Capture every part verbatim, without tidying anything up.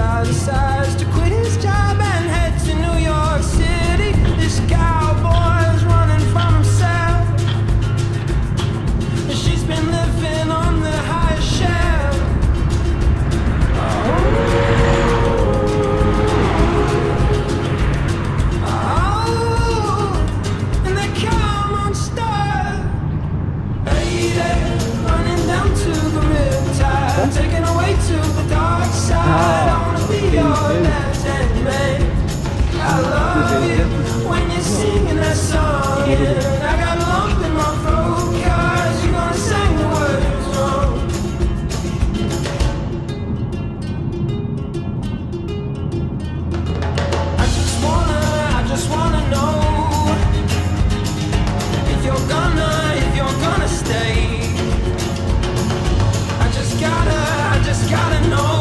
guy decides to quit his job and head to New York City. This cowboy's running from himself, and she's been living on the highest shelf. Oh, and they come on star, lady, running down to the riptide, taken away to the dark side. I wanna be your left-hand man. I love you when you're singing that song, and I got a lump in my throat 'cause you're gonna sing the words wrong. I just wanna, I just wanna know if you're gonna, if you're gonna stay. I just gotta, I just gotta know.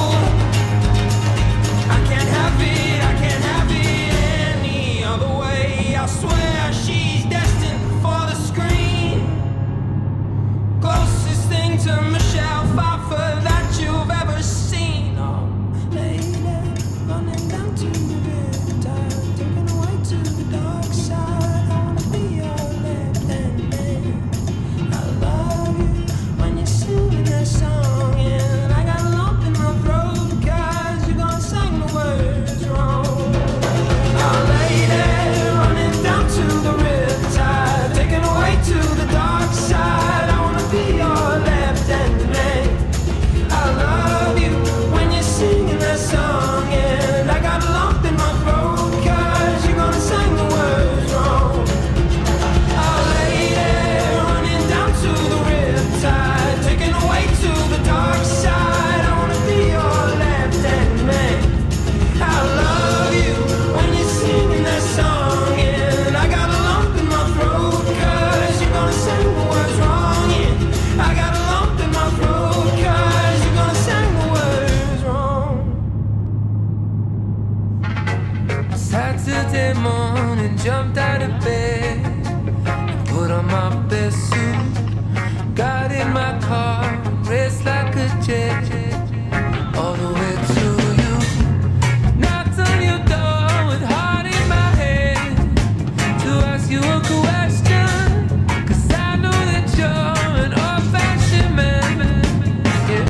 I can't have it, I can't have it any other way. I swear she's destined for the screen. Closest thing to Michelle Pfeiffer that you've ever seen. Oh, lady, running down to the riptide, taken away to the dark side. I wanna be your left-hand man. I love you when you're singing that song, and I got a lump in my throat 'cause you're gonna sing the words wrong. Oh, lady, running down to the riptide, taken away to the dark side. I wanna be your left-hand man. I love you when you're singing that song, and I got a lump in my throat 'cause you're gonna sing the words wrong. Oh, lady, running down to the riptide, taken away to the dark side. I wanna be your left-hand man. I love you when you're singing that song, and I got a lump in my throat 'cause you're gonna sing the words wrong. Yeah, I got a lump in my throat 'cause you're gonna sing the words wrong. Saturday morning, jumped out of bed, put on my best suit, got in my car.